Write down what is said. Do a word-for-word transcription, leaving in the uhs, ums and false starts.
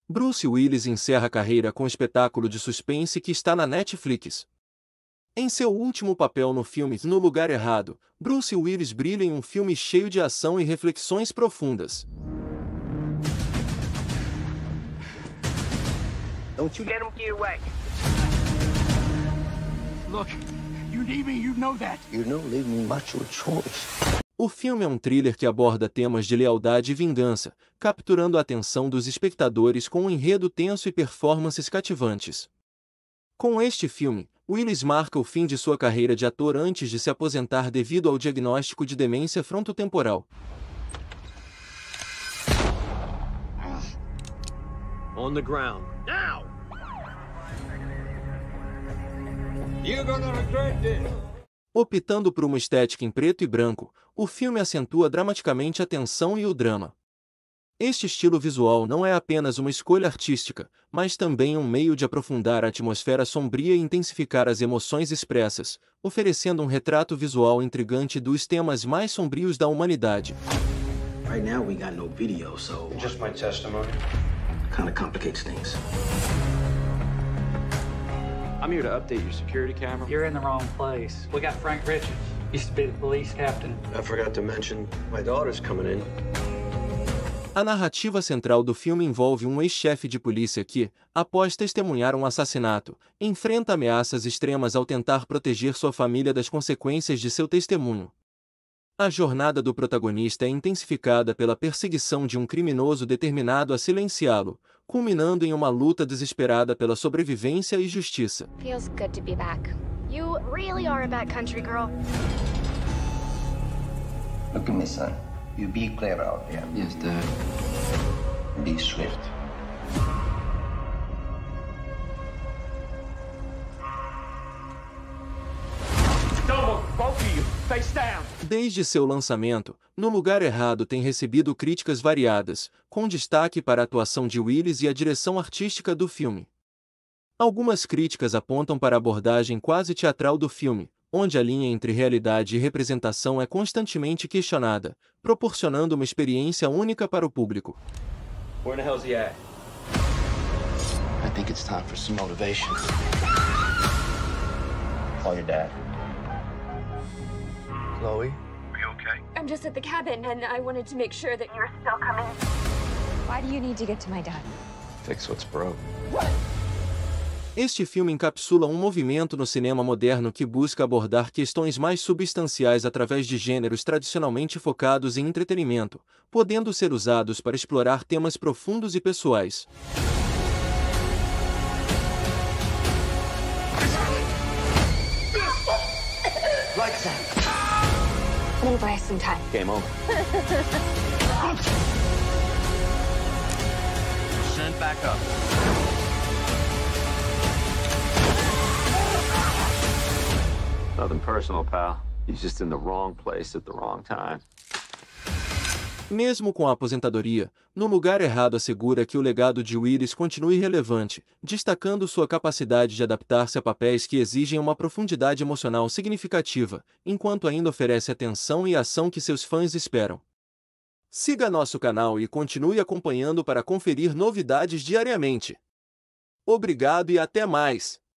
Bruce Willis encerra a carreira com o espetáculo de suspense que está na Netflix. Em seu último papel no filme No Lugar Errado, Bruce Willis brilha em um filme cheio de ação e reflexões profundas. Don't you let him get away. Look, you need me, you know that. You don't leave me much of a choice. O filme é um thriller que aborda temas de lealdade e vingança, capturando a atenção dos espectadores com um enredo tenso e performances cativantes. Com este filme, Willis marca o fim de sua carreira de ator antes de se aposentar devido ao diagnóstico de demência frontotemporal. On the ground. Now! You're gonna regret this. Optando por uma estética em preto e branco, o filme acentua dramaticamente a tensão e o drama. Este estilo visual não é apenas uma escolha artística, mas também um meio de aprofundar a atmosfera sombria e intensificar as emoções expressas, oferecendo um retrato visual intrigante dos temas mais sombrios da humanidade. Right now we got no video, so Just my testimony. kind of complicates things. I'm here to update your security camera. You're in the wrong place. We got Frank Richards. Used to be the police captain. I forgot to mention, my daughter's coming in. A narrativa central do filme envolve um ex-chefe de polícia que, após testemunhar um assassinato, enfrenta ameaças extremas ao tentar proteger sua família das consequências de seu testemunho. A jornada do protagonista é intensificada pela perseguição de um criminoso determinado a silenciá-lo, culminando em uma luta desesperada pela sobrevivência e justiça. Feels good to be back. You really are a backcountry girl. Look at me, son. You be clear out there. Yes, Dad. Be swift. Double, both of you, face down. Desde seu lançamento, No Lugar Errado tem recebido críticas variadas, com destaque para a atuação de Willis e a direção artística do filme. Algumas críticas apontam para a abordagem quase teatral do filme, onde a linha entre realidade e representação é constantemente questionada, proporcionando uma experiência única para o público. Where the hell's he at? I think it's time for some motivation. Call your dad. Chloe? Are you okay? I'm just at the cabin, and I wanted to make sure that you're still coming. Why do you need to get to my dad? Fix what's broke. Este filme encapsula um movimento no cinema moderno que busca abordar questões mais substanciais através de gêneros tradicionalmente focados em entretenimento, podendo ser usados para explorar temas profundos e pessoais. Lights out. I'm gonna buy us some time. Game over. Send back up. Nothing personal, pal. He's just in the wrong place at the wrong time. Mesmo com a aposentadoria, No Lugar Errado assegura que o legado de Willis continue relevante, destacando sua capacidade de adaptar-se a papéis que exigem uma profundidade emocional significativa, enquanto ainda oferece a tensão e ação que seus fãs esperam. Siga nosso canal e continue acompanhando para conferir novidades diariamente. Obrigado e até mais!